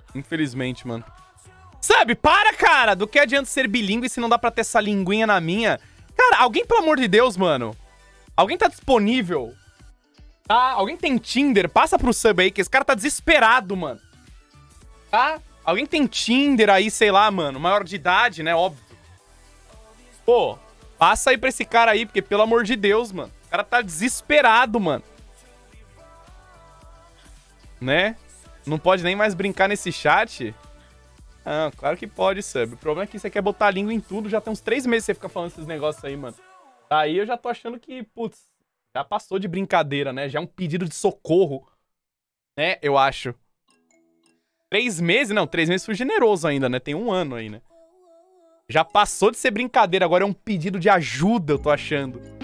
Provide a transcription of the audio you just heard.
Infelizmente, mano. Sabe, para, cara! Do que adianta ser bilíngue se não dá pra ter essa linguinha na minha? Cara, alguém, pelo amor de Deus, mano. Alguém tá disponível? Tá? Alguém tem Tinder? Passa pro sub aí, que esse cara tá desesperado, mano. Tá? Alguém tem Tinder aí, sei lá, mano. Maior de idade, né? Óbvio. Pô, passa aí pra esse cara aí, porque pelo amor de Deus, mano. O cara tá desesperado, mano. Né? Não pode nem mais brincar nesse chat? Ah, claro que pode, sub. O problema é que você quer botar a língua em tudo. Já tem uns 3 meses que você fica falando esses negócios aí, mano. Daí eu já tô achando que, putz, já passou de brincadeira, né? Já é um pedido de socorro, né? Eu acho. 3 meses? Não, 3 meses foi generoso ainda, né? Tem 1 ano aí, né? Já passou de ser brincadeira, agora é um pedido de ajuda, eu tô achando.